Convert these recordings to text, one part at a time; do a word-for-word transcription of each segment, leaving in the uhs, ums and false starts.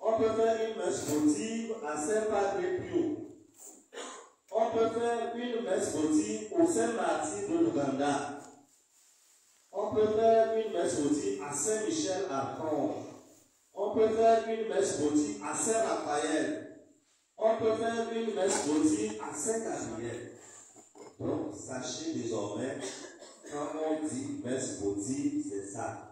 On peut faire une messe votive à Saint-Padre Pio. On peut faire une messe votive au Saint-Martin de l'Ouganda. On peut faire une messe votive à Saint-Michel-Archange. On peut faire une messe votive à Saint-Raphaël. On peut faire une messe votive à Saint-Gabriel. Donc, sachez désormais, quand on dit messe votive, c'est ça,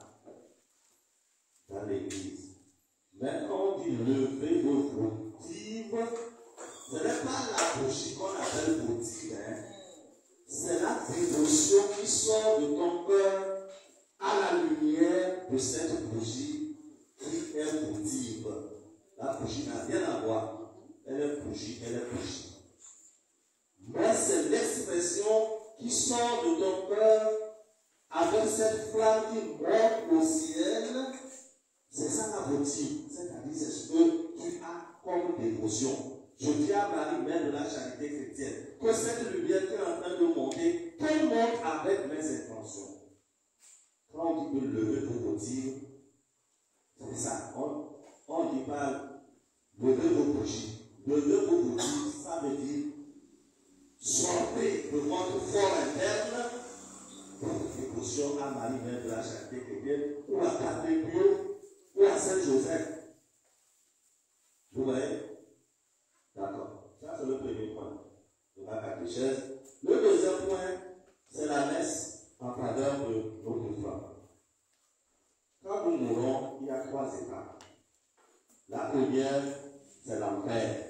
dans l'église. Mais quand on dit levée votive, ce n'est pas la bougie qu'on appelle votive, hein. C'est la dévotion qui sort de ton cœur à la lumière de cette bougie qui est votive. La bougie n'a rien à voir. Elle est bougie, elle est bougie. Mais c'est l'expression qui sort de ton cœur avec cette flamme qui monte au ciel. C'est ça la votive. C'est-à-dire, c'est ce que tu as comme dévotion. Je dis à Marie, mère de la charité chrétienne, que cette lumière qui est en train de monter, qu'elle monte avec mes intentions. Quand on dit que lever vos votives, c'est ça. On ne dit pas lever vos bougies. Lever vos bougies, ça veut dire sortez de votre fort interne pour dévotion à Marie, mère de la charité chrétienne, ou à Padre Pio, ou à Saint-Joseph. Vous voyez? D'accord. Ça, c'est le premier point de la catéchèse. Le deuxième point, c'est la messe en faveur de notre femme. Quand nous mourons, il y a trois étapes. La première, c'est l'enfer.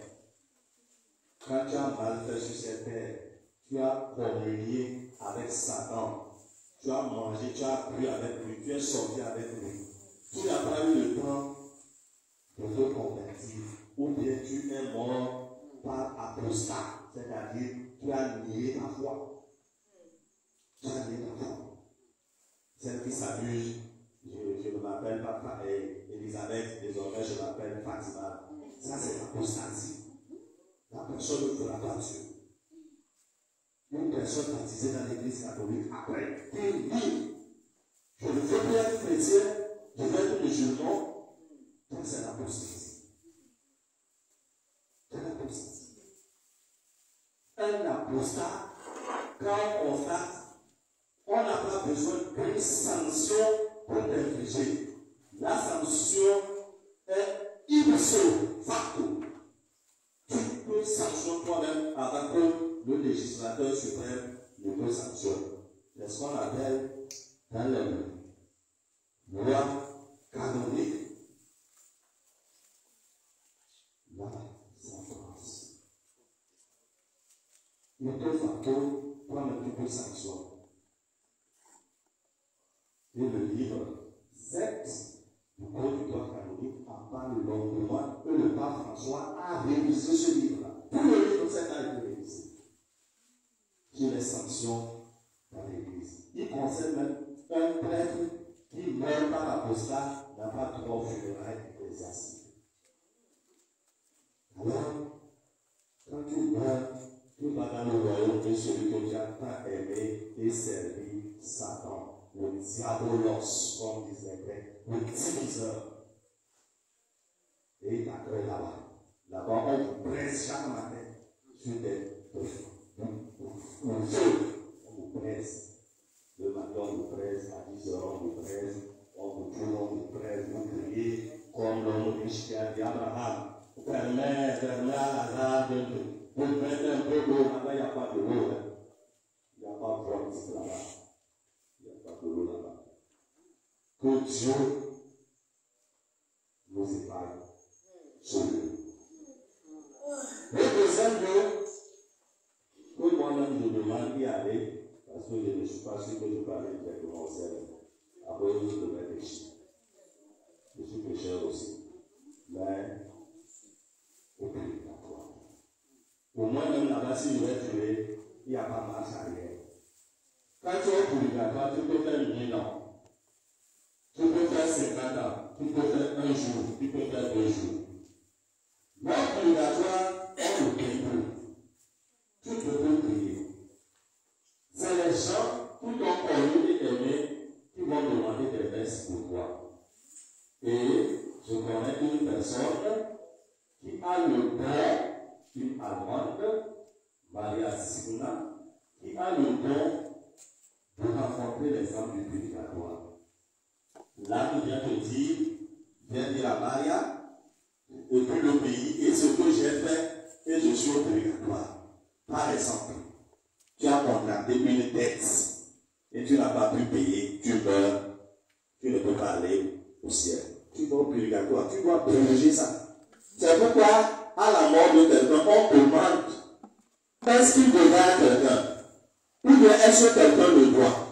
Quand tu as mal fait sur cette terre, tu as communié avec Satan. Tu as mangé, tu as bu avec lui, tu es sorti avec lui. Tu n'as pas eu le temps de te convertir. Ou bien tu es mort par apostat, c'est-à-dire tu as nié ta foi. Tu as nié ta foi. Celle qui s'amuse, je, je ne m'appelle pas Elisabeth, désormais je m'appelle Fatima. Ça c'est l'apostasie. La personne ne fera pas Dieu. Une personne baptisée dans l'église catholique, après, il dit, je ne veux plus être chrétien, je veux être musulman. Ça c'est l'apostasie. Un apostat, quand on constate, on n'a pas besoin d'une sanction pour l'infliger. La sanction est ipso facto. Tu peux sanctionner toi-même avant que le législateur suprême ne te sanctionne. C'est ce qu'on appelle dans les lois canoniques la sentence. Le deux facteurs prendre toutes les sanctions. Et le livre sept du Code du droit canonique en parle longuement que le pape François a révisé ce livre-là. Tout le livre sept a été révisé sur les sanctions dans l'Église. Il concerne même un prêtre qui meurt par apostat n'a pas droit au funérailles ecclésiastiques. Alors, quand tu meurs, tu vas dans le royaume de celui que tu as tant aimé et servi, Satan, le diabolos, comme disait les Grecs, le diviseur. Et il t'accueille là-bas. Là-bas, on vous presse chaque matin sur des feux. On vous presse. Le matin, on vous presse. À dix heures, on vous presse. On vous tourne, on vous presse. Vous criez comme l'homme riche qui a dit Abraham. Permets, permets à Lazare de vous mettez un peu d'eau. Là-bas, il n'y a pas de l'eau. Hein. Il n'y a pas de l'eau là-bas. Il n'y a pas de l'eau là-bas. Que Dieu nous épargne sur lui. Le deuxième lieu, que moi-même je demande d'y aller, parce que je ne suis pas sûr que je peux aller directement au ciel à cause de mes péchés. Je suis pécheur aussi. Mais, au purgatoire. Pour moi, même là-bas, si je vais tuer, il n'y a pas marche arrière. Quand tu es au purgatoire, tu peux faire mille ans. Tu peux faire cinquante ans. Tu peux faire un jour. Tu peux faire deux jours. Mais au purgatoire, on ne paye plus. Tu peux plus prier. C'est les gens qui t'ont connu et aimé qui vont demander des messes pour toi. Et je connais une personne personne qui a le don, une Allemande, Maria Siguna, qui a le don de rencontrer les âmes du purgatoire. Là, il vient te dire, viens dire à Maria, et puis le pays, et ce que j'ai fait, et je suis au purgatoire. Par exemple, tu as contracté une dette, et tu n'as pas pu payer, tu meurs, tu ne peux pas aller au ciel. Tu vas au purgatoire, tu dois purger ça. C'est pourquoi, à la mort de quelqu'un, on demande, est-ce qu'il devra à quelqu'un? Ou bien est-ce que quelqu'un le doit?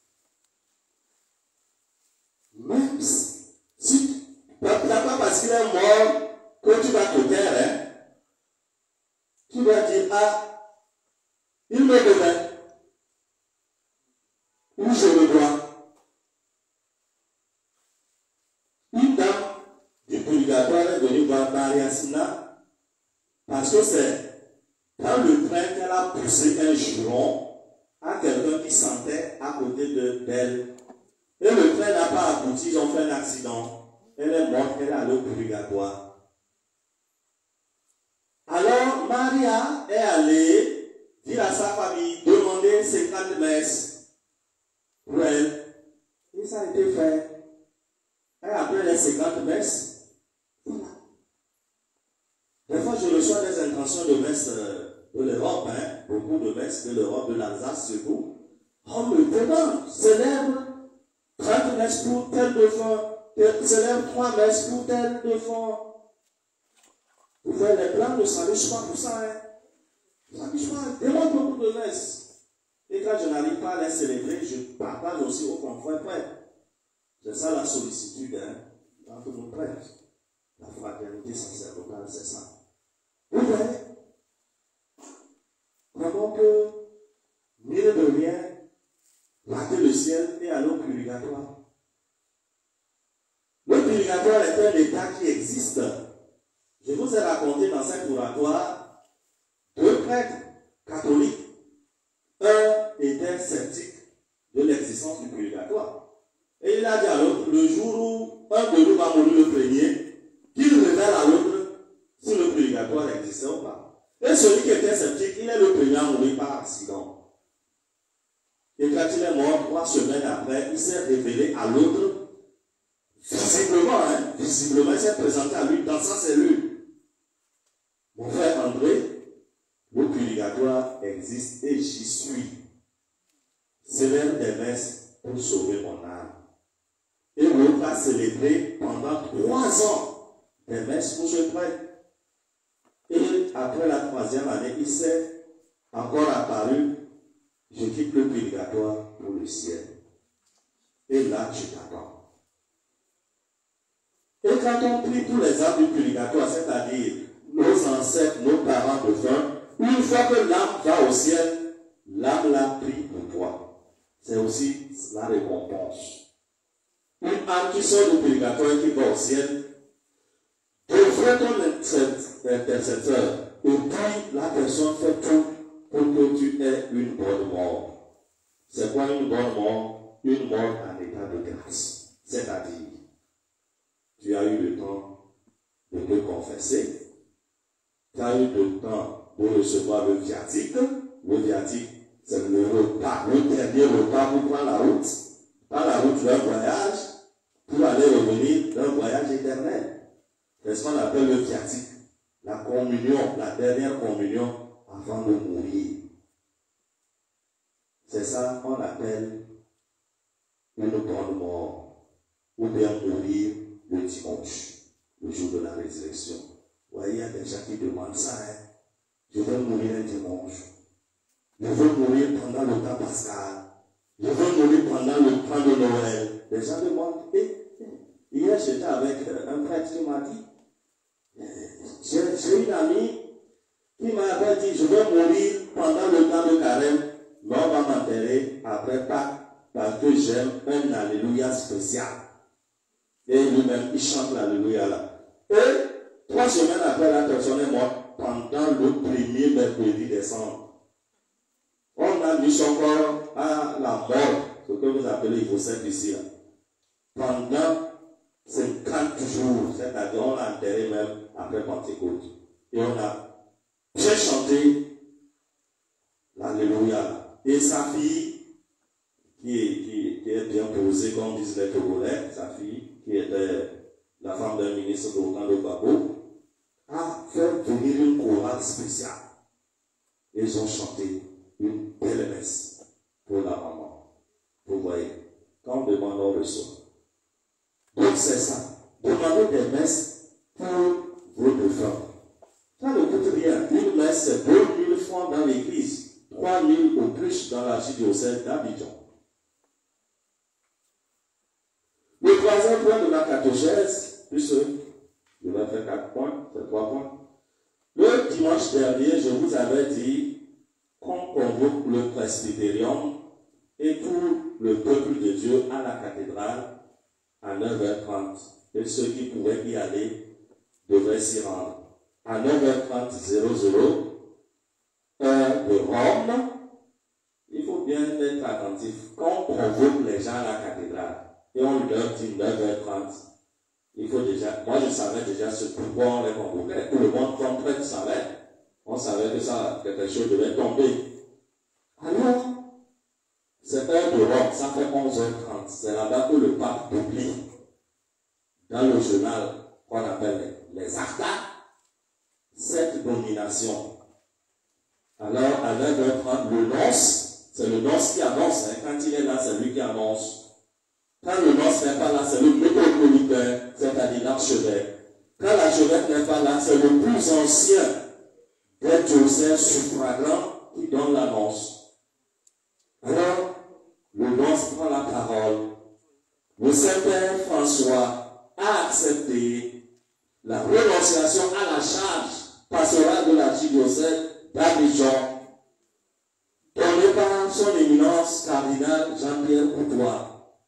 Même si, si pas parce qu'il est mort que tu vas te taire, hein, tu dois dire, ah, il me devait, ou je le dois. Une dame du purgatoire est venue voir Maria Sina parce que c'est dans le train qu'elle a poussé un juron à quelqu'un qui sentait à côté d'elle. Et le train n'a pas abouti, ils ont fait un accident. Elle est morte, elle est allée au purgatoire. Alors, Maria est allée dire à sa famille, demander cinquante messes pour elle. Et ça a été fait. Et après les cinquante messes, voilà. Des fois, je reçois des intentions de messes de l'Europe, hein, beaucoup de messes de l'Europe, de l'Alsace surtout. On me demande, célèbre trente messes pour tel défunt, célèbre trois messes pour tel défunt. Vous faites les plans de salut, je pas pour ça, hein. Salut, je pas, demande beaucoup de messes. Et quand je n'arrive pas à les célébrer, je partage aussi aux confrères prêtres. C'est ça la sollicitude, hein, entre nos prêtres. La fraternité sacerdotale, c'est ça. Vous voyez comment que, mine de rien, rater le ciel et aller au purgatoire. Le purgatoire est un état qui existe. Je vous ai raconté dans cet oratoire deux prêtres catholiques. Un était sceptique de l'existence du purgatoire. Et il a dit à l'autre, le jour où un de nous va mourir le premier, qu'il révèle à l'autre si le purgatoire existait ou pas. Et celui qui était sceptique, il est le premier à mourir par accident. Et quand il est mort, trois semaines après, il s'est révélé à l'autre, visiblement, hein, visiblement, il s'est présenté à lui dans sa cellule. Mon frère André, le purgatoire existe et j'y suis. Célèbre des messes pour sauver mon âme. Et l'autre a célébré pendant trois ans des messes pour ce prêtre. Et après la troisième année, il s'est encore apparu, je quitte le purgatoire pour le ciel. Et là, tu t'attends. Et quand on prie pour les âmes du purgatoire, c'est-à-dire nos ancêtres, nos parents de fin, une fois que l'âme va au ciel, l'âme l'a pris pour toi. C'est aussi la récompense. Une âme qui sort du purgatoire et qui va au ciel, devrait ton intercesseur. Et puis la personne fait tout pour que tu aies une bonne mort. C'est quoi une bonne mort? Une mort en état de grâce. C'est-à-dire, tu as eu le temps de te confesser, tu as eu le temps de recevoir le viatique. Le viatique, c'est le repas, le dernier repas pour prendre la route. Prendre la route d'un voyage, pour aller revenir d'un voyage éternel. C'est ce qu'on appelle le viatique. La communion, la dernière communion avant de mourir. C'est ça qu'on appelle une bonne mort. Ou bien mourir le dimanche, le jour de la résurrection. Vous voyez, il y a des gens qui demandent ça. Hein? Je veux mourir un dimanche. Je veux mourir pendant le temps pascal. Je veux mourir pendant le temps de Noël. Les gens demandent. Et hier, j'étais avec un prêtre qui m'a dit, j'ai une amie qui m'avait dit, je veux mourir pendant le temps de carême, mais on va m'enterrer après Pâques parce que j'aime un alléluia spécial. Et lui-même, il chante l'alléluia là. Et trois semaines après, la personne est morte pendant le premier mercredi décembre. On a mis son corps à la mort, ce que vous appelez l'hypocète ici là. Pendant cinquante jours, c'est-à-dire on l'a enterré même après Pentecôte. Et on a bien chanté l'Alléluia. Et sa fille, qui est, qui, qui est bien posée, comme disent les Togolais, sa fille, qui était la femme d'un ministre d'Okando Babo, a fait venir une chorale spéciale. Et ils ont chanté une belle messe pour la maman. Vous voyez, quand on demande, on reçoit. Donc c'est ça. Demandez des messes pour vos défunts. Ça ne coûte rien. Une messe, c'est deux mille francs dans l'église, trois mille ou plus dans l'archidiocèse d'Abidjan. Le troisième point de ma catéchèse, puisque je vais faire quatre points, c'est trois points. Le dimanche dernier, je vous avais dit qu'on convoque le presbytérium et tout le peuple de Dieu à la cathédrale à neuf heures trente. Et ceux qui pouvaient y aller devaient s'y rendre. À neuf heures trente, heure de Rome, il faut bien être attentif. Quand on convoque les gens à la cathédrale et on leur dit neuf heures trente, il faut déjà, moi je savais déjà ce pourquoi on les convoquait. Tout le monde comprenait, savait. On savait que ça, quelque chose devait tomber. Alors, c'est heure de Rome, ça fait onze heures trente. C'est là-bas que le pape publie dans le journal qu'on appelle les actas cette nomination. Alors, à neuf heures trente, le nonce, c'est le nonce qui annonce. Hein. Quand il est là, c'est lui qui annonce. Quand le nonce n'est pas là, c'est le métropolitain, c'est-à-dire l'archevêque. Quand l'archevêque n'est pas là, c'est le plus ancien des diocèses suffragants qui donne l'annonce. Alors, le nonce prend la parole. Le Saint-Père François a accepté la renonciation à la charge pastorale de l'archidiocèse d'Abidjan, donnée par son éminence cardinal Jean-Pierre Coutois.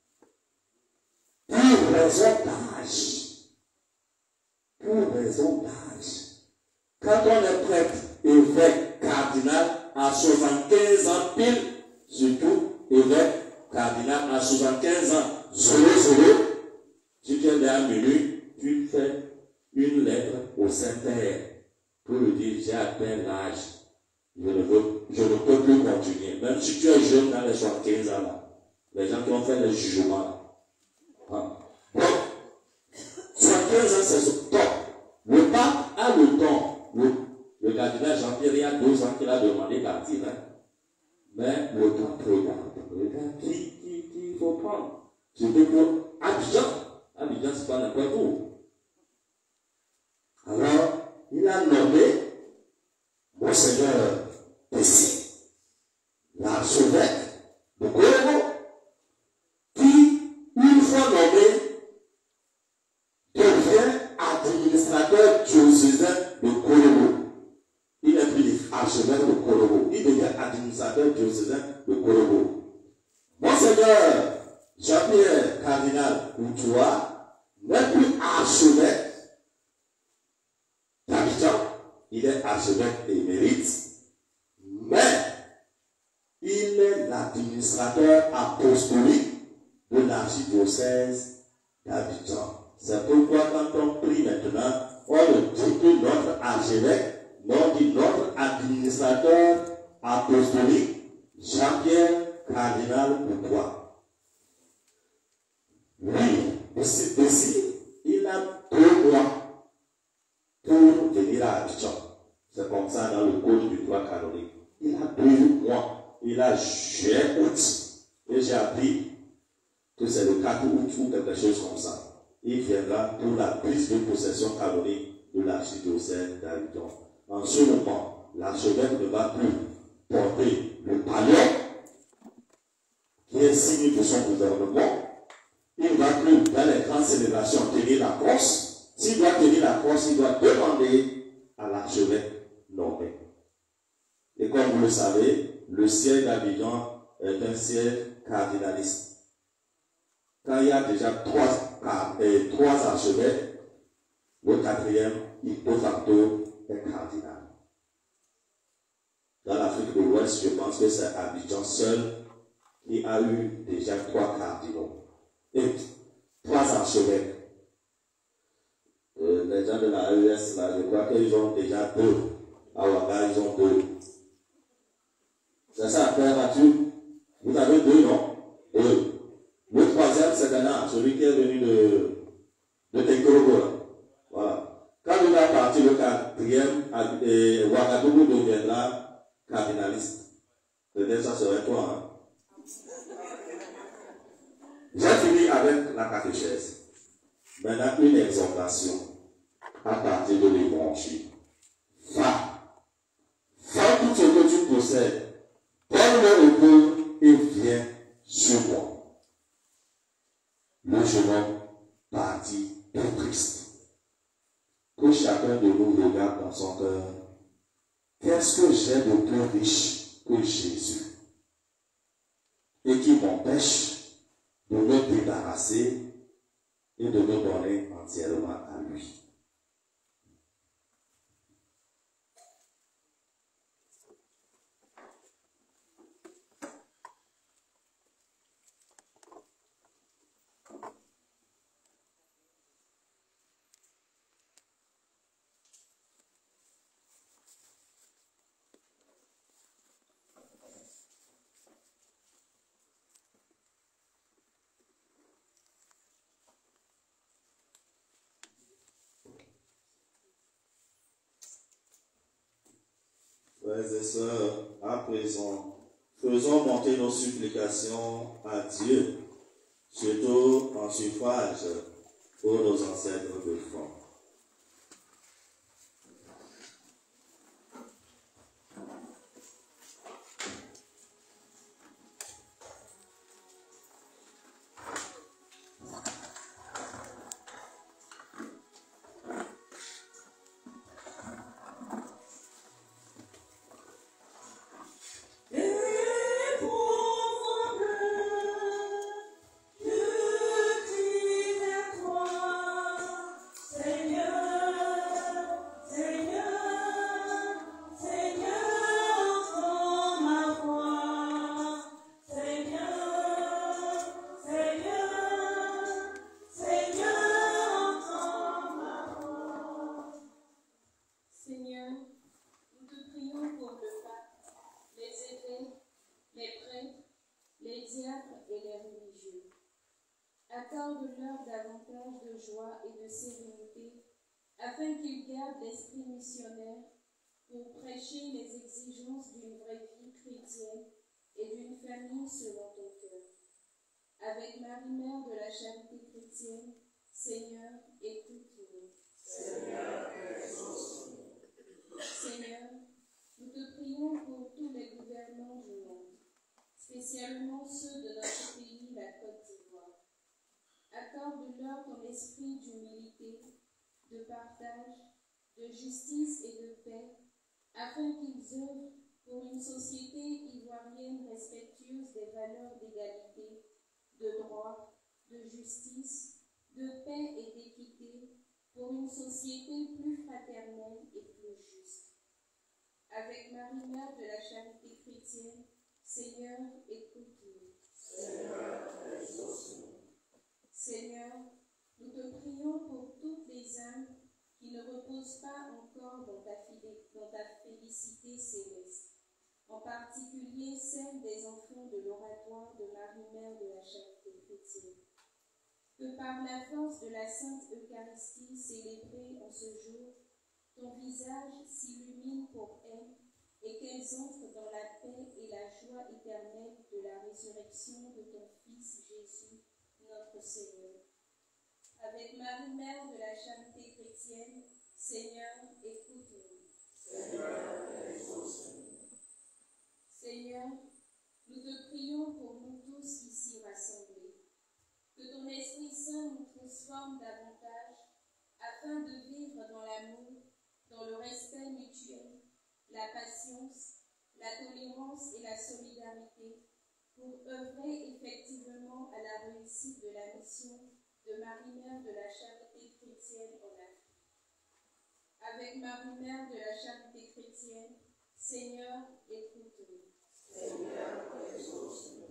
Pour raison d'âge. Pour raison d'âge. Quand on est prêtre, évêque, cardinal, à soixante-quinze ans pile, surtout évêque, cardinal, à soixante-quinze ans, zéro, zéro, si tu es là à minuit, tu fais une lettre au Saint-Père pour lui dire, j'ai atteint l'âge, je ne veux, je ne peux plus continuer. Même si tu es jeune dans les soixante-quinze ans, là, les gens qui ont fait les jugements, là. Ah. Donc, soixante-quinze ans, c'est ce top. Le pape a le temps. Le, le cardinal Jean-Pierre, il y a deux ans qu'il a demandé partir. Hein. Mais le pape regarde. Regarde qui, qui, qui il faut prendre. Surtout pour Abidjan. Abidjan, c'est pas n'importe où. Alors, il a nommé Monseigneur Pessi, l'archevêque de Korobo, qui, une fois nommé, devient administrateur diocésain de Korobo. Il n'est plus archevêque de Korobo, il devient administrateur diocésain de Korobo. Monseigneur Jean-Pierre Cardinal Coutois n'est plus archevêque d'Abidjan, il est archevêque émérite, mais il est l'administrateur apostolique de l'archidiocèse d'Abidjan. C'est pourquoi quand on prie maintenant, on ne dit que notre archevêque, mais on dit notre administrateur apostolique, Jean-Pierre Cardinal Coutois. Lui, ici, ici, il a deux mois pour venir à Abidjan. C'est comme ça dans le code du droit canonique. Il a deux mois. Il a juillet, août. Et j'ai appris que c'est le quatre août ou quelque chose comme ça. Il viendra pour la prise de possession canonique de l'archidiocèse d'Abidjan. En ce moment, l'archevêque ne va plus porter le palais qui est signe de son gouvernement. Il ne va plus dans les grandes célébrations tenir la crosse. S'il doit tenir la crosse, il doit demander à l'archevêque nommé. Et comme vous le savez, le siège d'Abidjan est un siège cardinaliste. Quand il y a déjà trois, euh, trois archevêques, le quatrième, de facto, est cardinal. Dans l'Afrique de l'Ouest, je pense que c'est Abidjan seul qui a eu déjà trois cardinaux. Et trois archevêques. les gens de la E S, là, je crois qu'ils ont déjà deux. À Ouaga, ils ont deux. C'est ça, frère Mathieu. Vous avez deux, non? Deux. Le troisième, c'est Ghana, celui qui est venu de, de Tekorogo. Voilà. Quand il va partir, le quatrième, Ouagadougou deviendra cardinaliste. Peut-être ça serait toi. Hein? J'ai fini avec la catéchèse. Maintenant, une exhortation à partir de l'évangile. Va. Fais tout ce que tu possèdes. Donne-le au pauvre et viens sur moi. Le jeune homme partit est triste. Que chacun de nous regarde dans son cœur. Qu'est-ce que j'ai de plus riche que Jésus? Et qui m'empêche de me débarrasser et de me donner entièrement à lui. Frères et sœurs, à présent, faisons monter nos supplications à Dieu, surtout en suffrage pour nos ancêtres de foi. Accorde-leur davantage de joie et de sérénité, afin qu'ils gardent l'esprit missionnaire pour prêcher les exigences d'une vraie vie chrétienne et d'une famille selon ton cœur. Avec Marie-Mère de la Charité chrétienne, Seigneur, écoute-nous. Seigneur, Seigneur, nous te prions pour tous les gouvernements du monde, spécialement ceux de notre pays, la Côte d'Ivoire. Accorde-leur ton esprit d'humilité, de partage, de justice et de paix, afin qu'ils œuvrent pour une société ivoirienne respectueuse des valeurs d'égalité, de droit, de justice, de paix et d'équité, pour une société plus fraternelle et plus juste. Avec Marie-Mère de la Charité chrétienne, Seigneur, écoute-nous. Seigneur, exauce-nous. Seigneur, nous te prions pour toutes les âmes qui ne reposent pas encore dans ta, dans ta félicité céleste, en particulier celles des enfants de l'oratoire de Marie-Mère de la Charité chrétienne. Que par la force de la Sainte Eucharistie célébrée en ce jour, ton visage s'illumine pour elles et qu'elles entrent dans la paix et la joie éternelle de la résurrection de ton Fils Jésus, notre Seigneur. Avec Marie-Mère de la Charité chrétienne, Seigneur, écoute-nous. Seigneur, exauce-nous. Seigneur, nous te prions pour nous tous ici rassemblés. Que ton Esprit Saint nous transforme davantage afin de vivre dans l'amour, dans le respect mutuel, la patience, la tolérance et la solidarité, pour œuvrer effectivement à la réussite de la mission de Marie-Mère de la Charité chrétienne en Afrique. Avec Marie-Mère de la Charité chrétienne, Seigneur, écoute-nous. Seigneur, exauce-nous.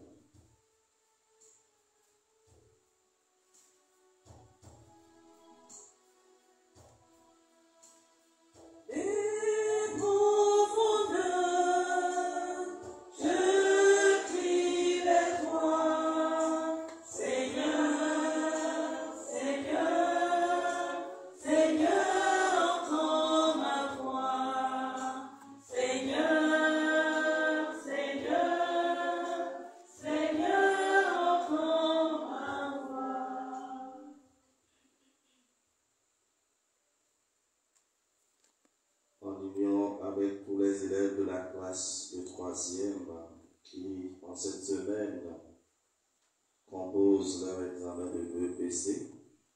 avec tous les élèves de la classe de troisième qui, en cette semaine, composent leur examen de E P C.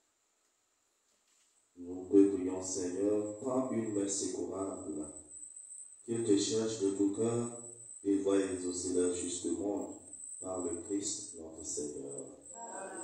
Nous te prions, Seigneur, prends une messe courable, qu'ils te cherchent de tout cœur et voient exaucer leur juste monde par le Christ notre Seigneur. Amen.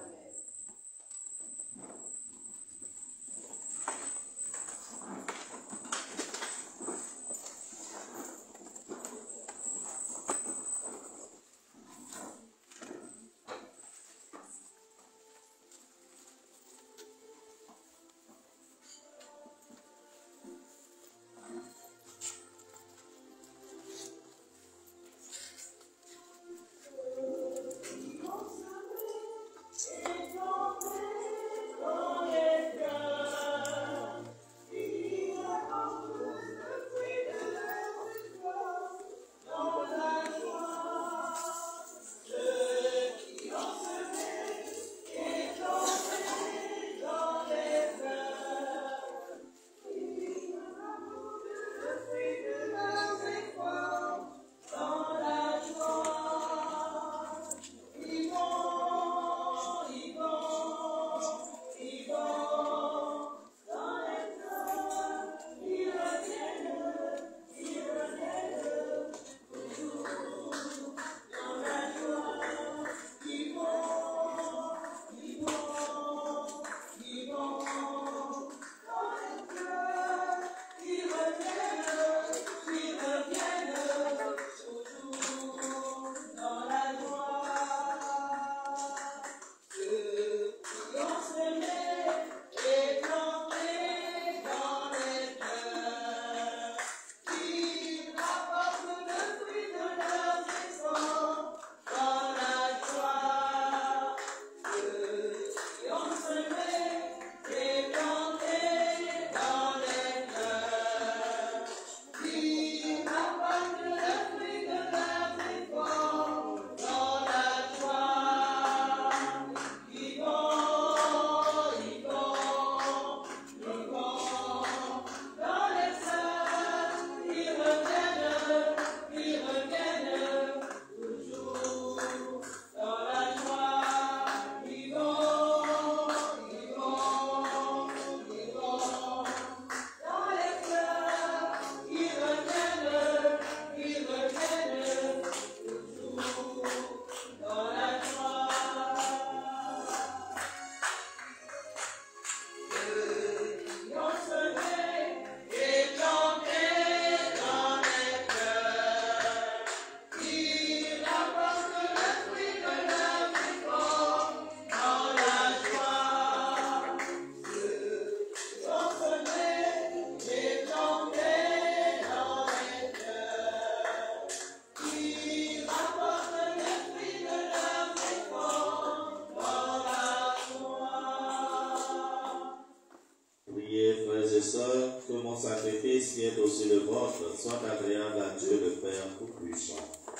Qui est aussi le vôtre, soit agréable à Dieu le Père Tout-Puissant.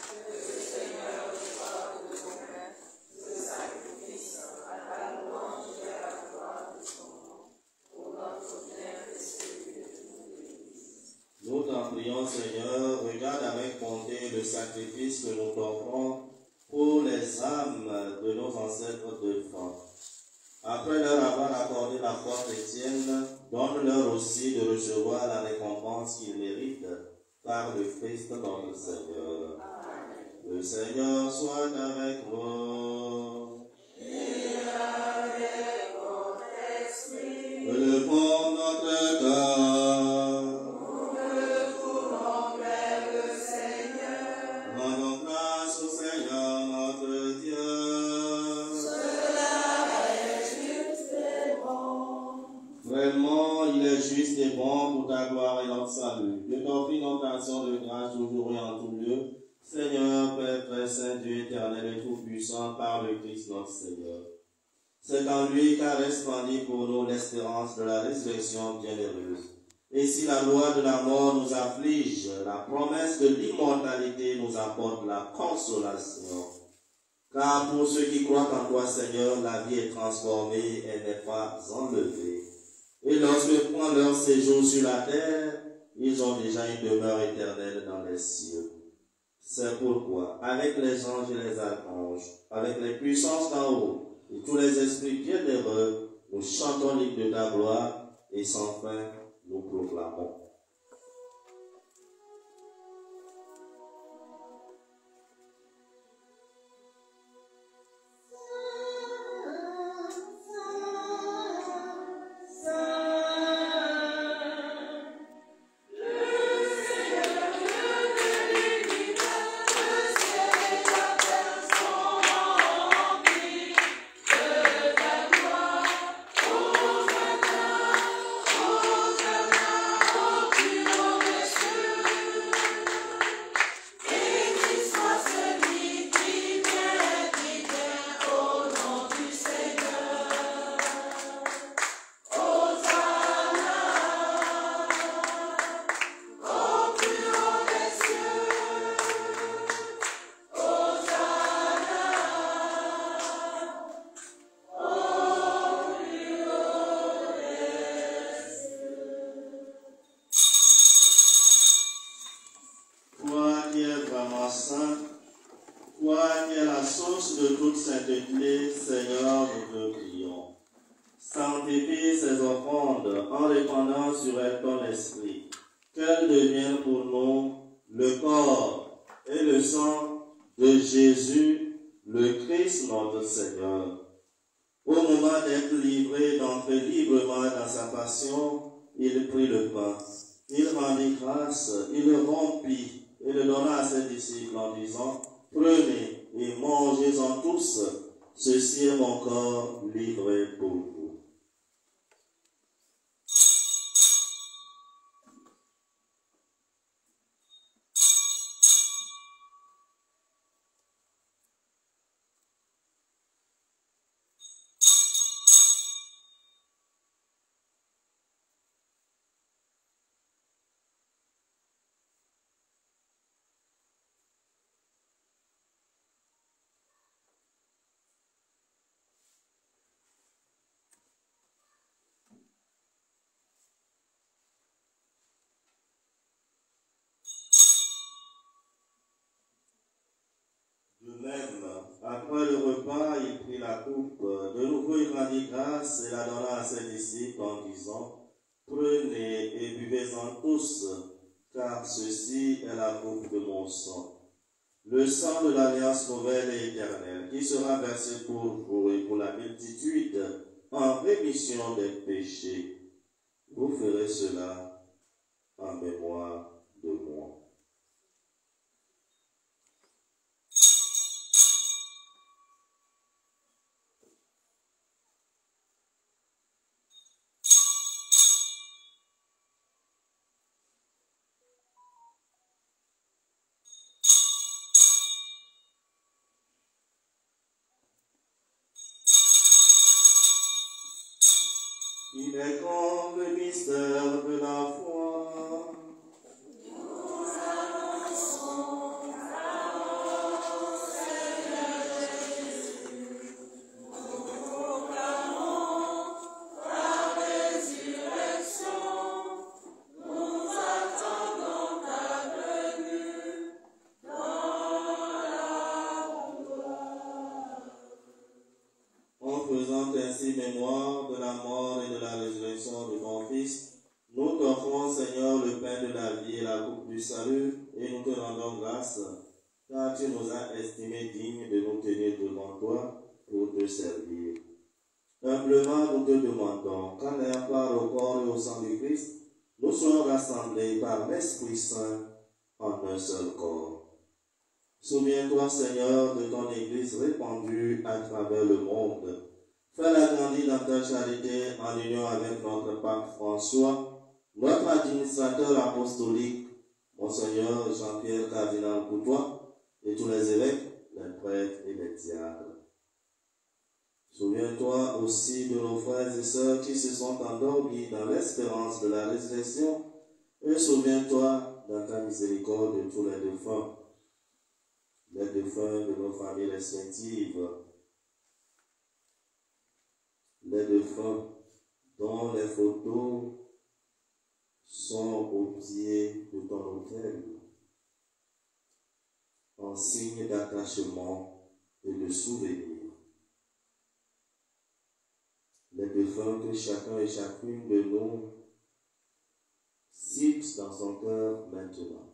Nous t'en prions, Seigneur, regarde avec bonté le sacrifice que nous t'offrons pour les âmes de nos ancêtres défunts. Après leur avoir accordé la foi chrétienne, donne-leur aussi de recevoir la récompense qu'ils méritent par le Christ notre Seigneur. Amen. Le Seigneur soit avec vous. Et avec votre esprit. Élevons notre cœur. Nous le tournons vers le Seigneur. Rendons grâce au Seigneur notre Dieu. Vraiment, il est juste et bon pour ta gloire et notre salut. Je t'en prie notre action de grâce toujours et en tout lieu. Seigneur, Père, Très Saint, Dieu éternel et tout-puissant, par le Christ notre Seigneur. C'est en lui qu'a resplendi pour nous l'espérance de la résurrection bienheureuse. Et si la loi de la mort nous afflige, la promesse de l'immortalité nous apporte la consolation. Car pour ceux qui croient en toi, Seigneur, la vie est transformée, elle n'est pas enlevée. Et lorsque prend leur séjour sur la terre, ils ont déjà une demeure éternelle dans les cieux. C'est pourquoi, avec les anges et les archanges, avec les puissances d'en haut, et tous les esprits bienheureux, nous chantons l'hymne de ta gloire, et sans fin, nous proclamons. Ceci est mon corps livré pour vous. De même, après le repas, il prit la coupe, de nouveau il rendit grâce et la donna à ses disciples en disant, prenez et buvez-en tous, car ceci est la coupe de mon sang. Le sang de l'alliance nouvelle et éternelle, qui sera versé pour vous et pour la multitude en rémission des péchés. Vous ferez cela en mémoire de moi. Il est comme le mystère de la foi. Nous annonçons ta mort, Seigneur Jésus. Nous proclamons ta résurrection. Nous attendons ta venue dans la gloire. En faisant ainsi mémoire de la mort et de la résurrection de ton Fils, nous t'offrons, Seigneur, le pain de la vie et la coupe du salut, et nous te rendons grâce, car tu nous as estimés dignes de nous tenir devant toi pour te servir. Humblement, nous te demandons, qu'en ayant part au corps et au sang du Christ, nous soyons rassemblés par l'Esprit Saint en un seul corps. Souviens-toi, Seigneur, de ton Église répandue à travers le monde. Fais-la grandir dans ta charité en union avec notre pape François, notre administrateur apostolique, Monseigneur Jean-Pierre Cardinal Coutois, et tous les évêques, les prêtres et les diacres. Souviens-toi aussi de nos frères et sœurs qui se sont endormis dans l'espérance de la résurrection, et souviens-toi dans ta miséricorde de tous les défunts, les défunts de nos familles respectives, les défunts dont les photos sont sont au pied de ton autel, en signe d'attachement et de souvenir. Les défunts que chacun et chacune de nous cite dans son cœur maintenant.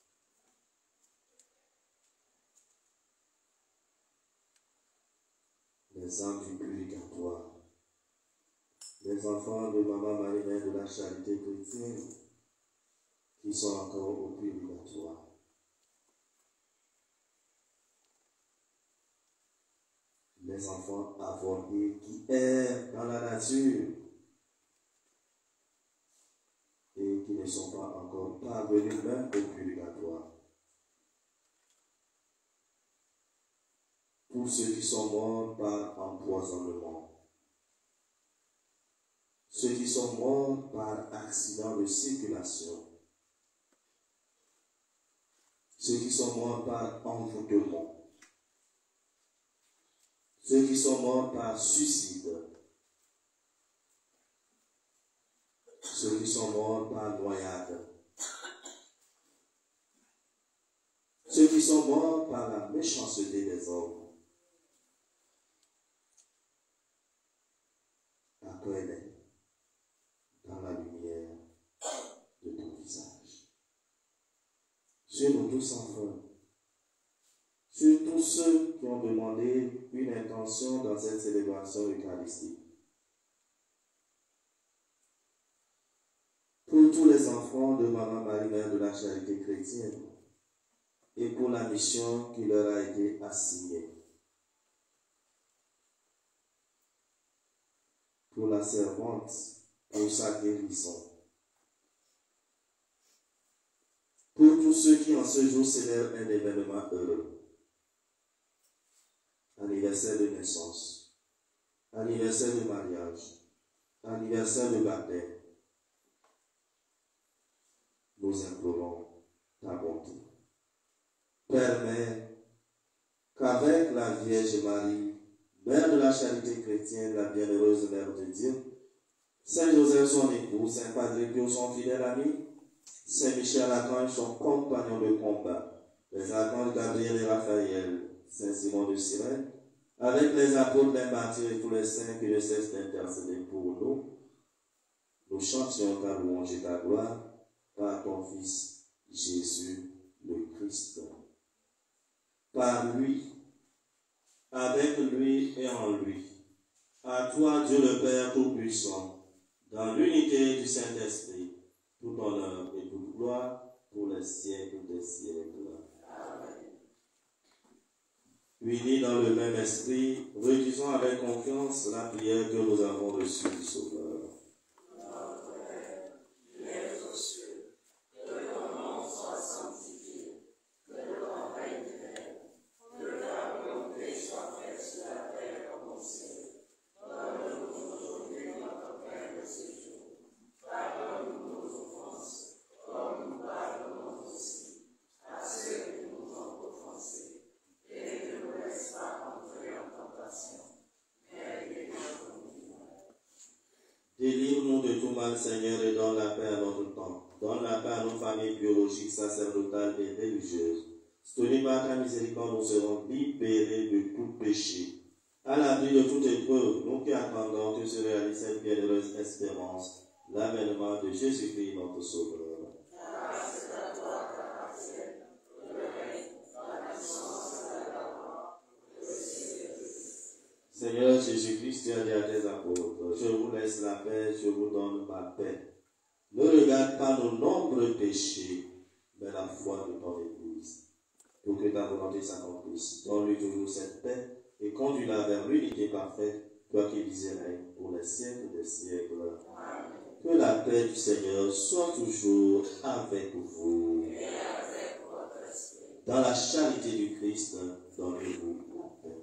Les âmes du purgatoire, les enfants de Maman Marie-Mère de la Charité chrétienne qui sont encore au purgatoire. Les enfants avortés qui errent dans la nature et qui ne sont pas encore parvenus même au purgatoire. Tous ceux qui sont morts par empoisonnement, ceux qui sont morts par accident de circulation, ceux qui sont morts par envoûtement, ceux qui sont morts par suicide, ceux qui sont morts par noyade, ceux qui sont morts par la méchanceté des hommes. Accueille-les dans la lumière de ton visage. Sur nous tous enfin, sur tous ceux qui ont demandé une intention dans cette célébration eucharistique. Pour tous les enfants de Maman Marie-Mère de la Charité chrétienne et pour la mission qui leur a été assignée. Pour la servante, pour sa guérison. Pour tous ceux qui en ce jour célèbrent un événement heureux. Anniversaire de naissance, anniversaire de mariage, anniversaire de baptême. Nous implorons ta bonté. Permets qu'avec la Vierge Marie, Mère de la Charité chrétienne, la bienheureuse Mère de Dieu, Saint Joseph son époux, Saint Padre Pio son fidèle ami, Saint Michel Archange son compagnon de combat, les archanges Gabriel et Raphaël, Saint Simon de Cyrène, avec les apôtres, les martyrs et tous les saints qui ne cessent d'intercéder pour nous, nous chantions ta louange et ta gloire par ton Fils Jésus le Christ. Par lui, avec lui et en lui. À toi, Dieu le Père Tout-Puissant, dans l'unité du Saint-Esprit, tout honneur et toute gloire pour les siècles des siècles. Amen. Unis dans le même esprit, redisons avec confiance la prière que nous avons reçue du Sauveur. Délivre-nous de tout mal, Seigneur, et donne la paix à notre temps. Donne la paix à nos familles biologiques, sacerdotales et religieuses. Soutenus par ta miséricorde, nous serons libérés de tout péché. À l'abri de toute épreuve, nous qui attendons que se réalise cette bienheureuse espérance, l'avènement de Jésus-Christ, notre Sauveur. Seigneur Jésus-Christ, tu as dit à tes apôtres, je vous laisse la paix, je vous donne ma paix. Ne regarde pas nos nombreux péchés, mais la foi de ton Église. Pour que ta volonté s'accomplisse, donne-lui toujours cette paix et conduis-la vers l'unité parfaite, toi qui vis et règnes pour les siècles des siècles. Amen. Que la paix du Seigneur soit toujours avec vous. Et avec votre esprit. Dans la charité du Christ, donnez-vous la paix.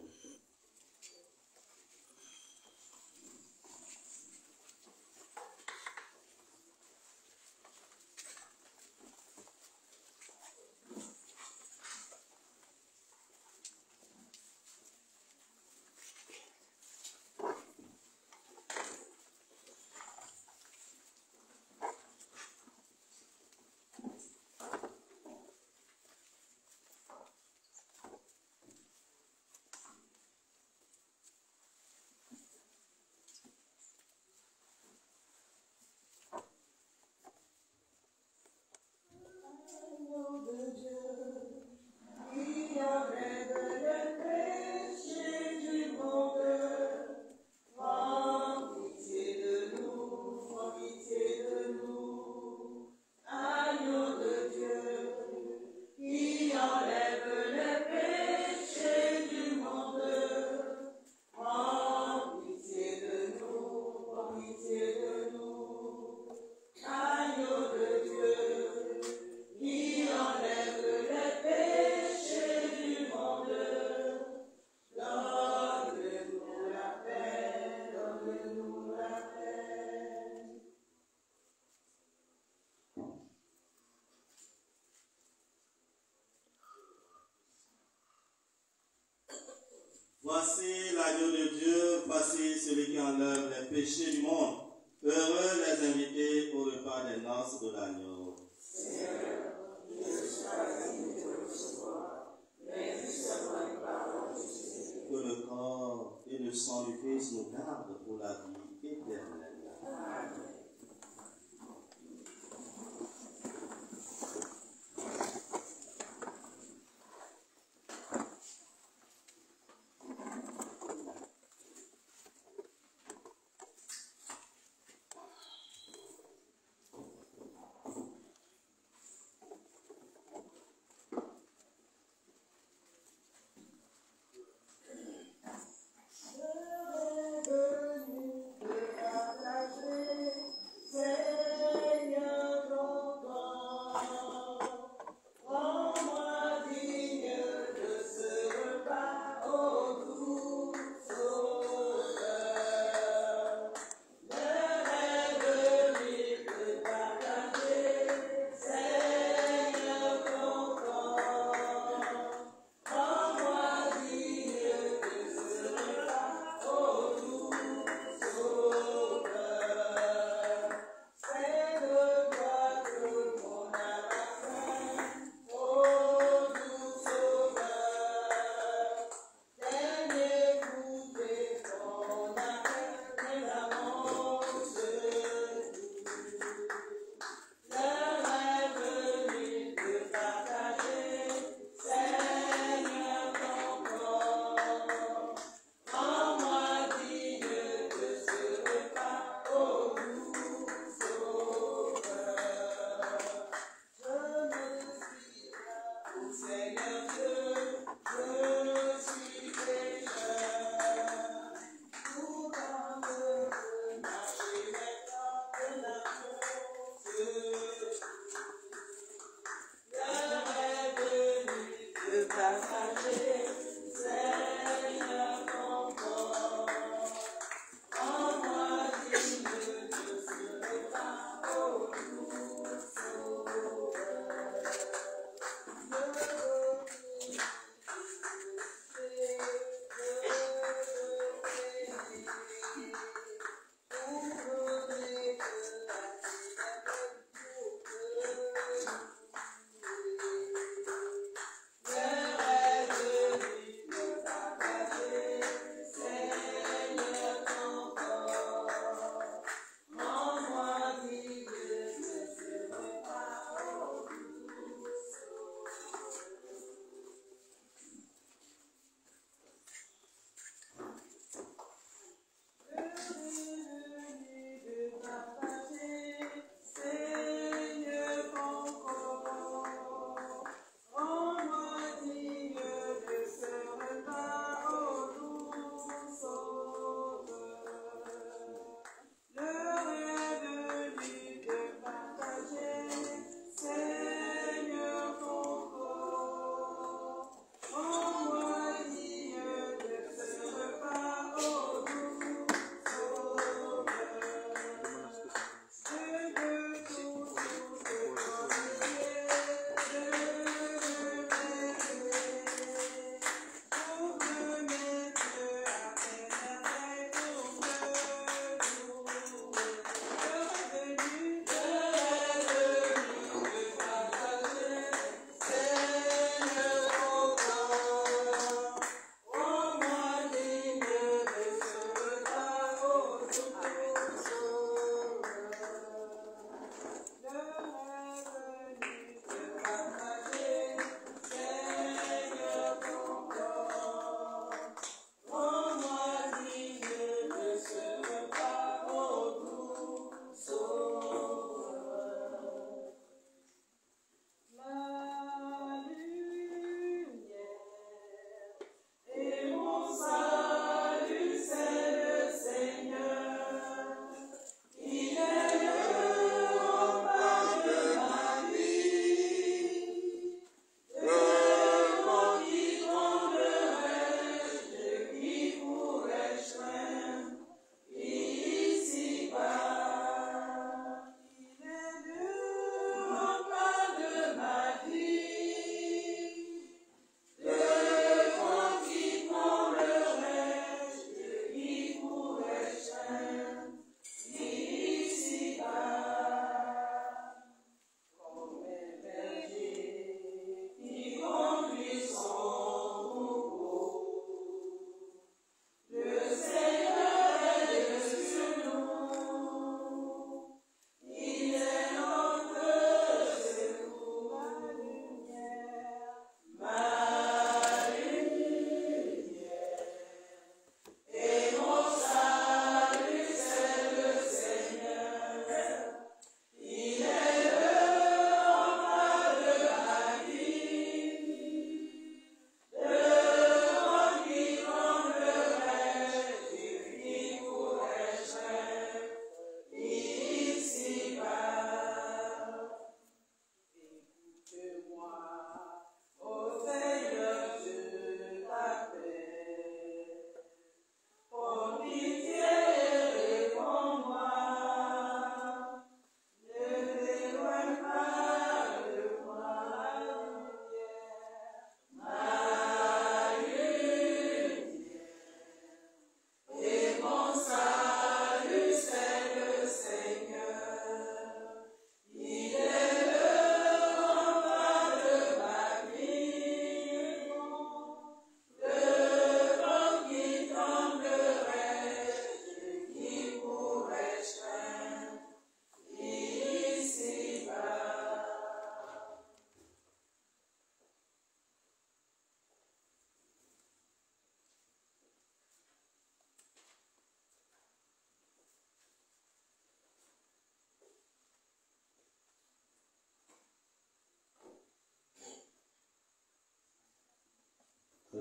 Voici l'agneau de Dieu, voici celui qui enlève les péchés du monde. Heureux les invités au repas des noces de l'agneau. Que le corps et le sang du Christ nous gardent pour la vie éternelle. Amen. Venu te partager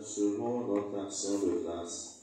selon notre action de grâce.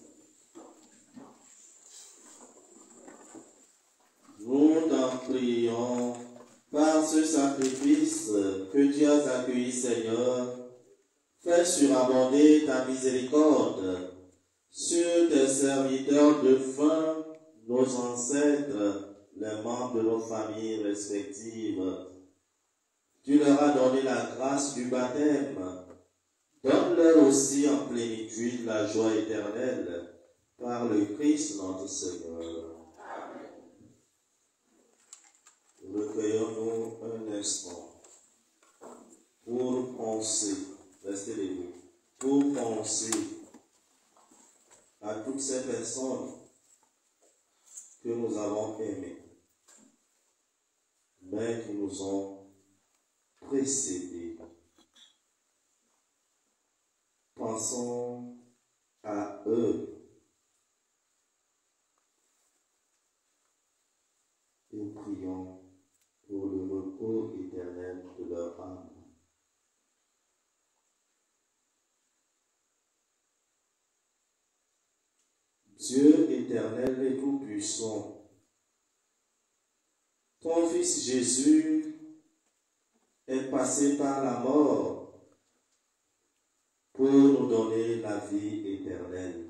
Nous t'en prions par ce sacrifice que tu as accueilli, Seigneur. Fais surabonder ta miséricorde sur tes serviteurs de fin, nos ancêtres, les membres de nos familles respectives. Tu leur as donné la grâce du baptême. Donne-leur aussi en plénitude la joie éternelle par le Christ notre Seigneur. Recueillons-nous un instant pour penser, restez debout, pour penser à toutes ces personnes que nous avons aimées, mais qui nous ont précédés. Pensons à eux et prions pour le repos éternel de leur âme. Dieu éternel et tout-puissant, ton Fils Jésus est passé par la mort pour nous donner la vie éternelle.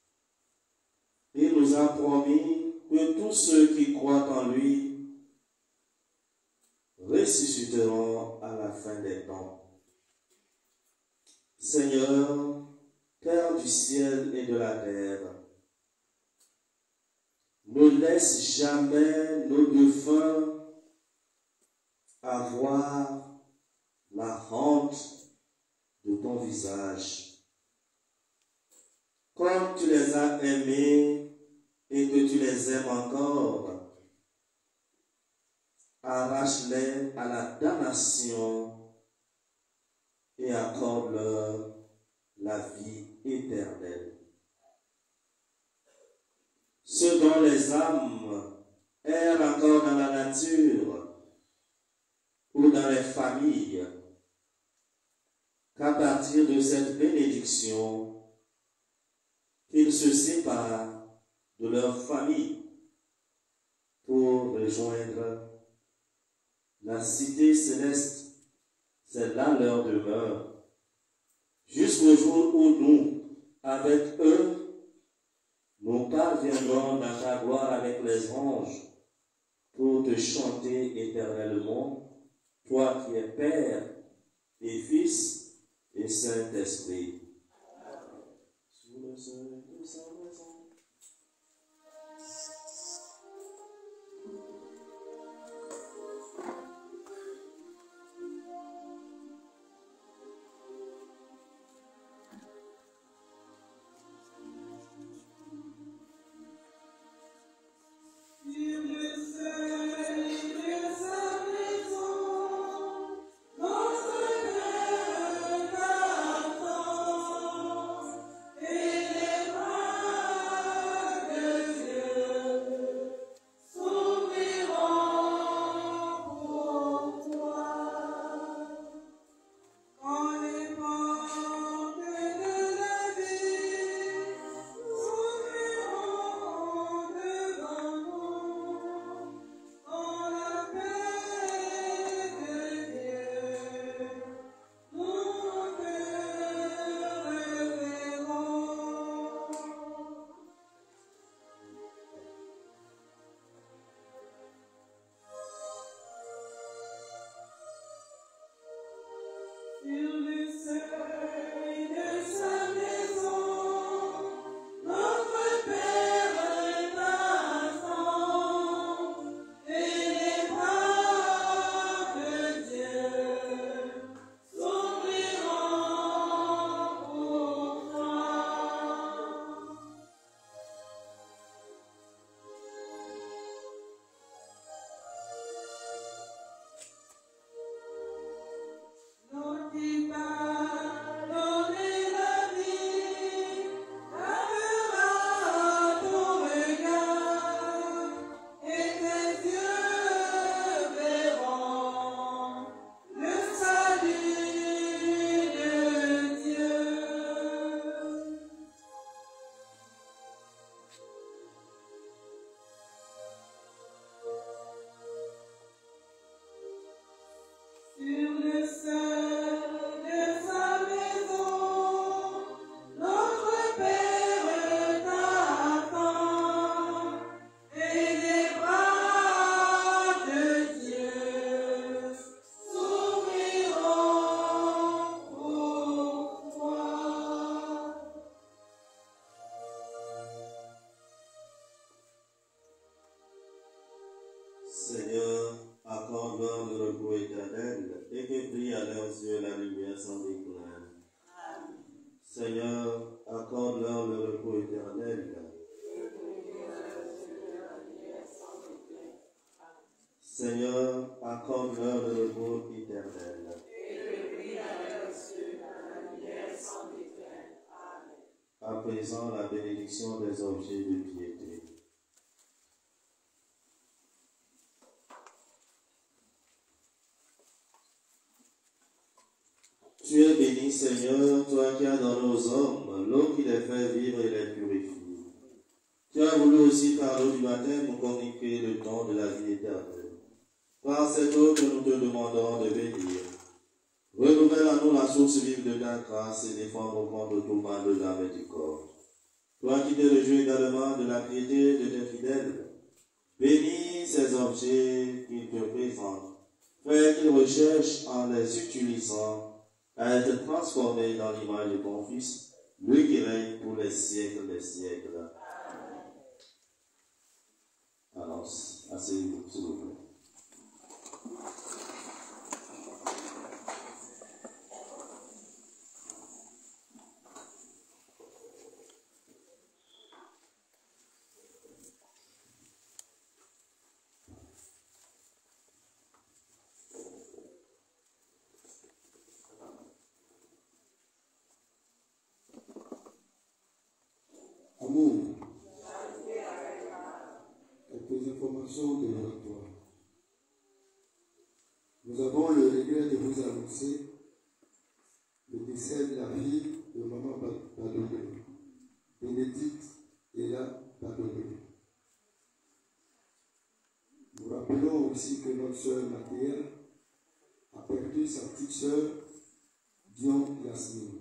Il nous a promis que tous ceux qui croient en lui ressusciteront à la fin des temps. Seigneur, Père du ciel et de la terre, ne laisse jamais nos défunts avoir la honte de ton visage. Comme tu les as aimés et que tu les aimes encore, arrache-les à la damnation et accorde-leur la vie éternelle. Ceux dont les âmes errent encore dans la nature ou dans les familles, qu'à partir de cette bénédiction, qu'ils se séparent de leur famille pour rejoindre la cité céleste. C'est là leur demeure, jusqu'au jour où nous, avec eux, nous parviendrons dans ta gloire avec les anges pour te chanter éternellement, toi qui es Père et Fils et Saint-Esprit. Sous le seuil de sa maison. Keep Seigneur, accorde-leur le repos éternel et que brille à leurs yeux la lumière sans déclin. Seigneur, accorde-leur le repos éternel. Seigneur, accorde-leur le repos éternel. À présent, la bénédiction des objets de piété. Tu es béni, Seigneur, toi qui as donné aux hommes l'eau qui les fait vivre et les purifie. Tu as voulu aussi par l'eau du baptême nous communiquer le don de la vie éternelle. Par cette eau que nous te demandons de bénir, renouvelle à nous la source vive de ta grâce et défends-nous contre tout mal de l'âme et du corps. Toi qui te réjouis également de la piété de tes fidèles, bénis ces objets qu'ils te présentent, fais qu'ils recherchent en les utilisant à être transformés dans l'image de ton Fils, lui qui règne pour les siècles des siècles. Alors, asseyez-vous, s'il vous plaît. Amour. Quelques informations de l'oratoire. Nous avons le regret de vous annoncer le décès de la fille de Maman Badolé, Bénédicte Ella Badolé. Nous rappelons aussi que notre sœur Mathéa a perdu sa petite sœur Dion Yasmine.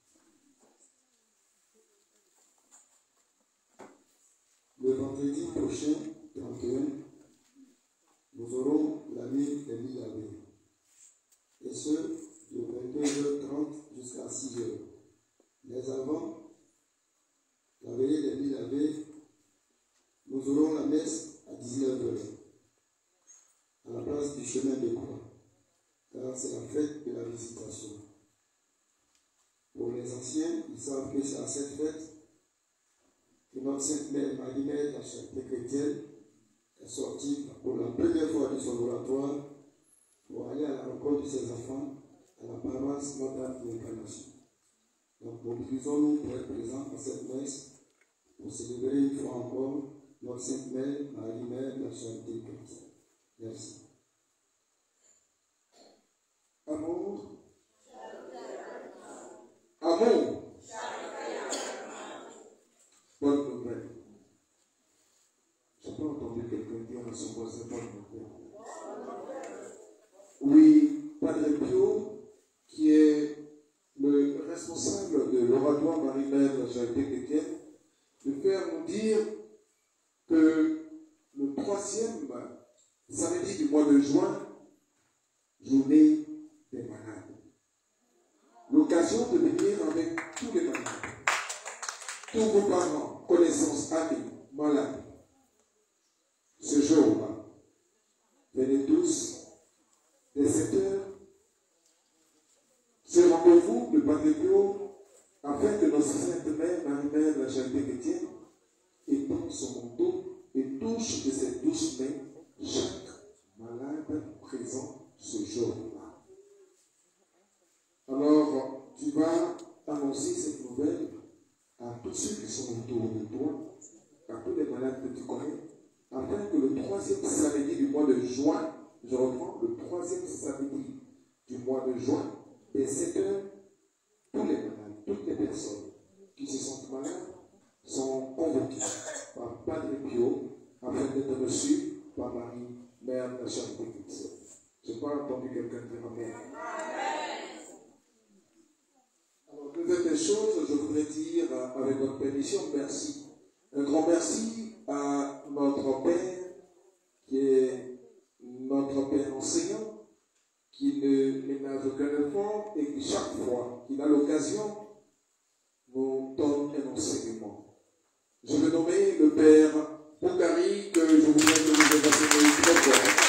Le vendredi prochain, trente et un, nous aurons la nuit des mille abbés. Et ce, de vingt-deux heures trente jusqu'à six heures. Mais avant, la veillée des mille abbés, nous aurons la messe à dix-neuf heures, à la place du chemin de croix, car c'est la fête de la visitation. Pour les anciens, ils savent que c'est à cette fête que notre Sainte Mère Marie-Mère, la charité chrétienne, est sortie pour la première fois de son oratoire pour aller à la rencontre de ses enfants à la paroisse Notre-Dame de l'Incarnation. Donc, mobilisons-nous pour être présents à cette messe pour célébrer une fois encore notre Sainte Mère Marie-Mère, la charité chrétienne. Merci. Amour. Amour. Bonne nouvelle. Je n'ai pas entendu quelqu'un dire à son voisin bonne nouvelle. Oui, Padre Pio, qui est le responsable de l'oratoire Marie-Mère de la charité chrétienne, de faire nous dire que le troisième samedi du mois de juin, journée des malades. L'occasion de venir avec tous les malades. Tous vos parents, connaissances, amis, malades, ce jour-là, venez tous, dès sept heures, ce rendez-vous de Padre Pio, afin que notre Sainte Mère, Marie-Mère de la charité chrétienne, étende son manteau et touche de ses douces mains chaque malade présent ce jour-là. Alors, tu vas annoncer cette nouvelle à tous ceux qui sont autour de toi, à tous les malades que tu connais, afin que le troisième samedi du mois de juin, je reprends, le troisième samedi du mois de juin, dès sept heures, tous les malades, toutes les personnes qui se sentent malades sont convoquées par Padre Pio afin d'être reçues par Marie, Mère de la charité chrétienne. Je n'ai pas entendu quelqu'un dit Amen. Alors, deuxième des choses, je voudrais dire, avec votre permission, merci. Un grand merci à notre Père, qui est notre Père enseignant, qui ne ménage aucun effort et qui, chaque fois qu'il a l'occasion, nous donne un enseignement. Je vais nommer le Père Boukari, que je voudrais que vous ayez très fort.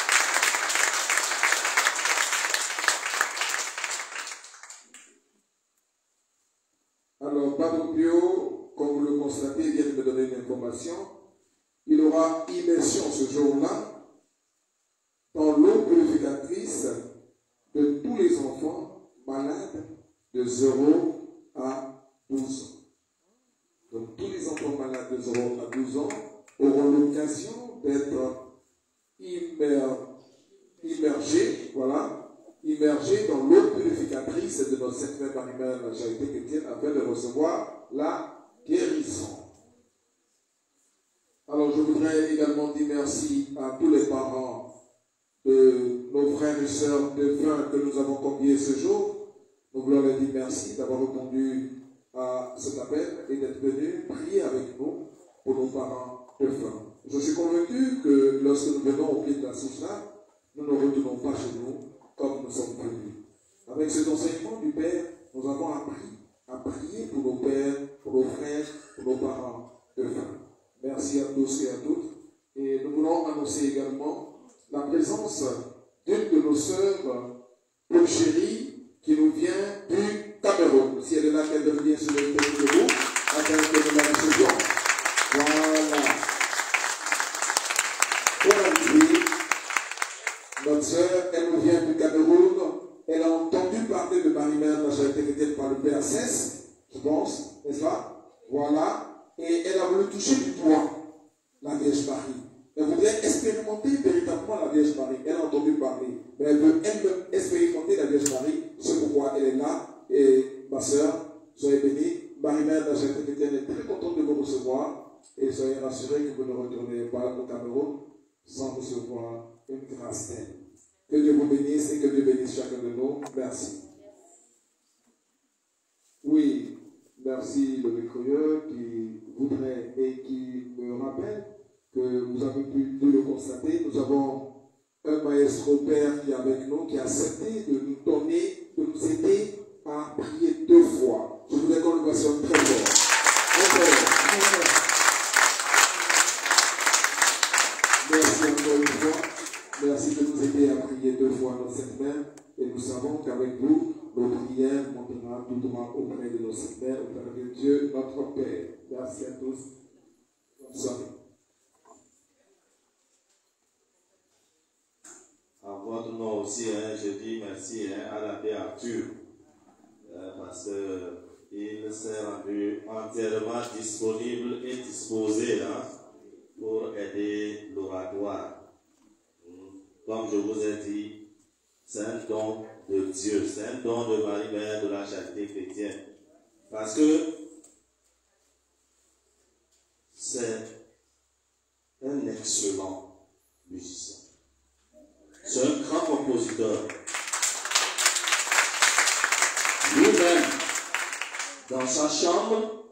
Alors, Padre Pio, comme vous le constatez, vient de me donner une information. Il aura immersion ce jour-là dans l'eau purificatrice de tous les enfants malades de zéro à douze ans. Donc, tous les enfants malades de zéro à douze ans auront l'occasion d'être immer, immergés, voilà, immergés dans l'eau purificatrice de notre Sainte Mère Marie-Mère de la Charité Chrétienne afin de recevoir la guérison. Alors, je voudrais également dire merci à tous les parents de nos frères et sœurs défunts que nous avons conviés ce jour. Nous voulons leur dire merci d'avoir répondu à cet appel et d'être venus prier avec nous pour nos parents défunts. Je suis convaincu que lorsque nous venons au pied de la source là, nous ne retournons pas chez nous comme nous sommes venus. Avec cet enseignement du Père, nous avons appris à prier pour nos pères, pour nos frères, pour nos parents défunts. Merci à tous et à toutes. Et nous voulons annoncer également la présence d'une de nos sœurs, Paul Chérie, qui nous vient du Cameroun. Si elle est là, qu'elle devient sur le pays de vous, afin que nous la recevions. Voilà. Pour arriver, notre sœur, elle nous vient du Cameroun. Elle a entendu parler de Marie-Mère de la Charité Chrétienne par le P A C E S, je pense, n'est-ce pas? Voilà. Et elle a voulu toucher du doigt la Vierge Marie. Elle voudrait expérimenter véritablement la Vierge Marie. Elle a entendu parler, mais elle veut elle-même expérimenter la Vierge Marie. C'est pourquoi elle est là. Et ma soeur, soyez bénie. Marie-Mère de la Charité Chrétienne est très contente de vous recevoir. Et soyez rassurés que vous ne retournez pas au Cameroun sans recevoir une grâce d'elle. Que Dieu vous bénisse et que Dieu bénisse chacun de nous. Merci. Oui, merci le mécroyeur qui voudrait et qui me rappelle que vous avez pu le constater. Nous avons un maestro père qui est avec nous, qui a accepté de nous donner, de nous aider à prier deux fois. Je voudrais qu'on le voit très fort. Merci encore une fois. Merci de nous aider à prier deux fois notre Sainte Mère. Et nous savons qu'avec vous, nos prières monteront tout droit auprès de nos Saintes Mères, auprès de Dieu, notre Père. Merci à tous. Bonne soirée. En votre nom aussi, hein, je dis merci hein, à l'abbé Arthur, euh, parce qu'il s'est rendu entièrement disponible et disposé hein, pour aider l'oratoire. Comme je vous ai dit, c'est un don de Dieu, c'est un don de Marie-Mère de la Charité Chrétienne. Parce que c'est un excellent musicien. C'est un grand compositeur. Lui-même, dans sa chambre,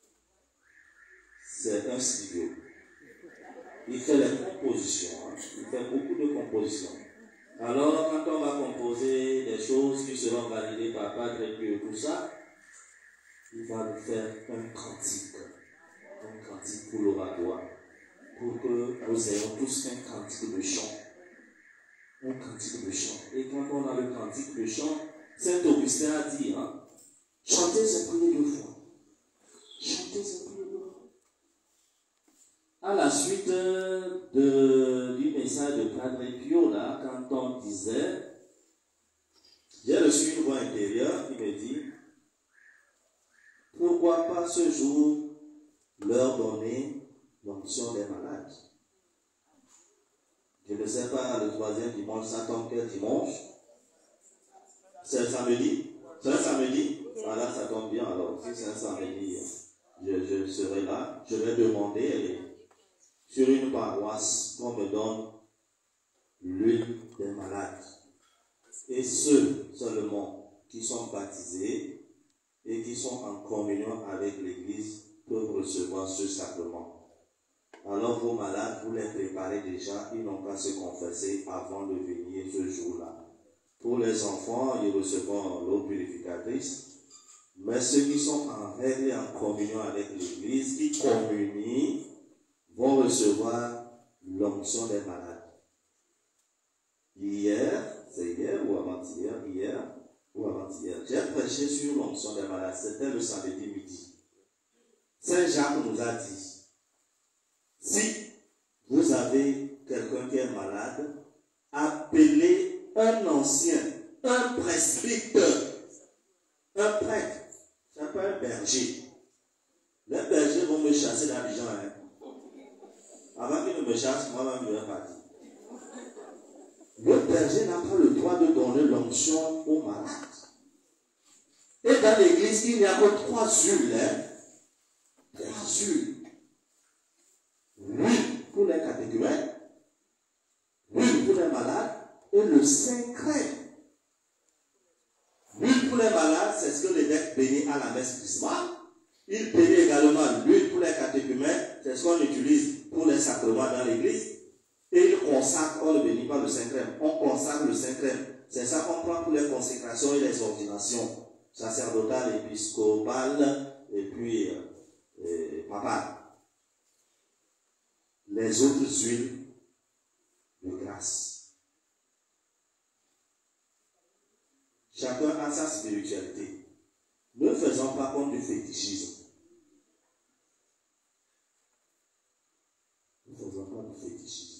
c'est un studio. Il fait les compositions. Hein. Il fait beaucoup de compositions. Alors, quand on va composer des choses qui seront validées par Padre Pio et tout ça, il va nous faire un cantique. Un cantique pour l'oratoire. Pour que nous ayons tous un cantique de chant. Un cantique de chant. Et quand on a le cantique de chant, Saint Augustin a dit, hein, chanter c'est prier deux fois. Chanter c'est prier deux fois. À la suite de, du message de Padre Pio, là, quand on disait, j'ai reçu une voix intérieure qui me dit, pourquoi pas ce jour leur donner l'onction des malades? Je ne sais pas, le troisième dimanche, ça tombe quel dimanche? C'est un samedi? C'est un samedi? Voilà, ça tombe bien alors. Si c'est un samedi, je, je serai là. Je vais demander sur une paroisse qu'on me donne l'huile des malades. et ceux seulement qui sont baptisés et qui sont en communion avec l'Église peuvent recevoir ce sacrement. Alors vos malades, vous les préparez déjà, ils n'ont qu'à se confesser avant de venir ce jour-là. Pour les enfants, ils recevront l'eau purificatrice, mais ceux qui sont en règle et en communion avec l'Église, qui communient, vont recevoir l'onction des malades. Hier, c'est hier ou avant-hier, hier ou avant-hier, j'ai prêché sur l'onction des malades, c'était le samedi midi. Saint Jacques nous a dit, si vous avez quelqu'un qui est malade, appelez un ancien, un presbyteur, un prêtre, c'est pas un berger. Les bergers vont me chasser d'Abidjan. Hein. Avant qu'ils ne me chassent, moi-même je vais partir. Le berger n'a pas le droit de donner l'onction aux malades. Et dans l'église, il n'y a que trois huiles. Hein? Trois huiles. L'huile pour les catéchumènes, l'huile pour les malades et le saint crème. L'huile pour les malades, c'est ce que l'évêque bénit à la messe chrismale. Il bénit également l'huile pour les catéchumènes, c'est ce qu'on utilise pour les sacrements dans l'église. Et il consacre, on ne bénit pas le saint crème, on consacre le saint crème. C'est ça qu'on prend pour les consécrations et les ordinations sacerdotales, épiscopales et puis euh, et papales. Les autres huiles de grâce. Chacun a sa spiritualité. Ne faisons pas comme du fétichisme. Ne faisons pas du fétichisme.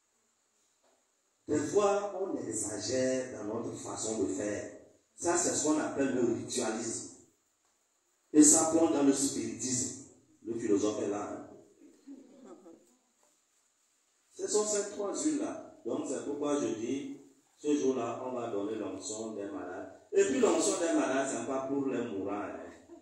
Des fois, on exagère dans notre façon de faire. Ça, c'est ce qu'on appelle le ritualisme. Et ça plonge dans le spiritisme. Le philosophe est là. Hein? Ce sont ces trois huiles-là. Donc, c'est pourquoi je dis, ce jour-là, on va donner l'onction des malades. Et puis, l'onction des malades, ce n'est pas pour les mourants. Hein?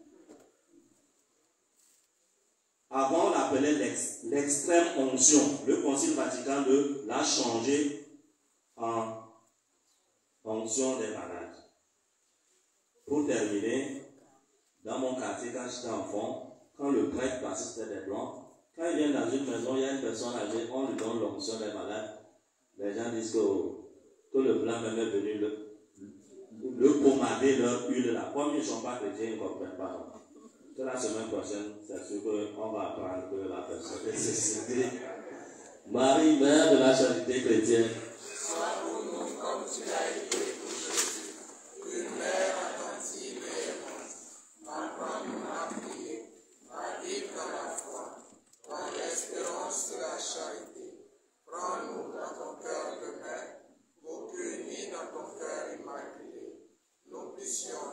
Avant, on appelait l'ex, l'extrême onction. Le Concile Vatican deux l'a changé en onction des malades. Pour terminer, dans mon quartier, quand j'étais enfant, quand le prêtre passait, c'était des blancs. Quand il vient dans une maison, il y a une personne âgée, on lui donne l'onction des malades. Les gens disent que, que le blanc même est venu le, le pommader leur huile là. Comme ils ne sont pas chrétiens, ils ne comprennent pas. Que la semaine prochaine, c'est sûr qu'on va apprendre que la personne est cécité. Marie, mère de la charité chrétienne. Sois pour nous comme tu l'as été pour Jésus, une mère attentive et aimante. Apprends-nous à prier, à vivre dans la foi, dans l'espérance de la charité. Prends-nous dans ton cœur de mère, pour qu'unis dans ton cœur immaculé, nous puissions